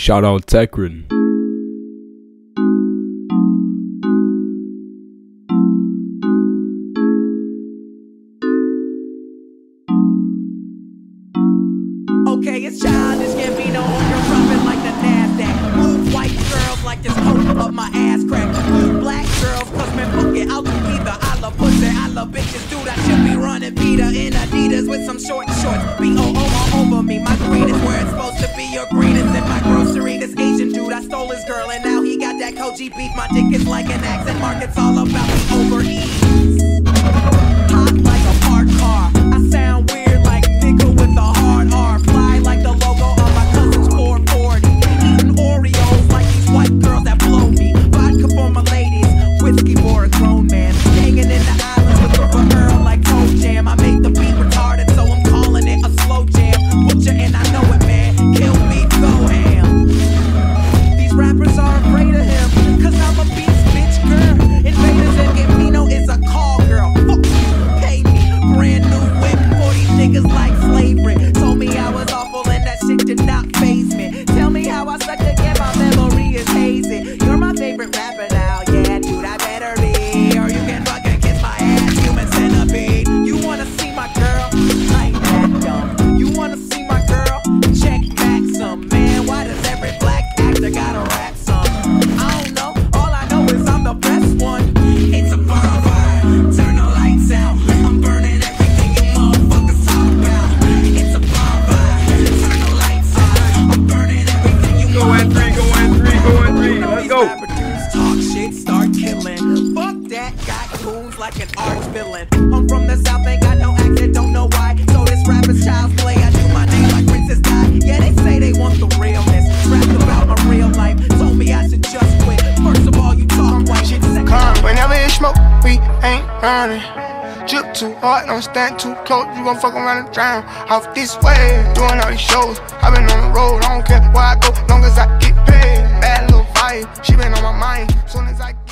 Shout out Tekrin. Okay, it's childish Gambino on your rubbing like the NASDAQ. Move white girls like this coat up my ass crack. Move black girls, cause man, fuck it, I'll do either. I love pussy, I love bitches, dude. I should be running Peter in Adidas with some short shorts. B-O-O all over me. My green is where it's supposed to be. Your green is in my grocery. This Asian dude, I stole his girl, and now he got that Koji beef. My dick is like an accent mark. It's all about the overeat. Hot like a parked car. I sound weird like nigga with a hard R. Fly like the logo on my cousin's 440. Eating Oreos like these white girls that blow me. Vodka for my ladies, whiskey for a grown man. Hanging in the islands with a girl like Toe Jam. I make the beat retarded, so I'm calling it a slow jam. Butcher and I know it, man. Kill me, go ham. These rappers are afraid of him, cause I'm a beast bitch girl. Invaders and Gambino is a call girl. Fuck you, pay me. Brand new whip for these niggas like slavery. Told me I was awful and that shit did not faze me. Tell me how I suck again, my memory is hazy. You're my favorite rapper now, yeah, dude, I better be. Or you can fucking kiss my ass, human centipede. You wanna see my girl? I ain't that dumb. You wanna see my girl? Check Maxim, man. Why does every black actor gotta rap some? I don't know, all I know is I'm the best one. It's a bonfire, turn the lights out. I'm burning everything you motherfuckers talk about. It's a bonfire, turn the lights out. I'm burning everything you motherfuckers Go in three, let's go. Rapper dudes talk shit, start killing. Fuck that, got goons like an arch villain. I'm from the south, ain't got no accent, don't know why. So this rapper's child's play, I do my name like Princess Di. Yeah, they say they want the realness. Rapped about my real life, told me I should just quit. First of all, you talk white shit. Whenever it's smoke, we ain't running. Drip too hard, don't stand too close. You gon' fuck around and drown. Off this way, doing all these shows. I been on the road, I don't care where I go, long as I get paid. Bad little vibe, she been on my mind. Soon as I get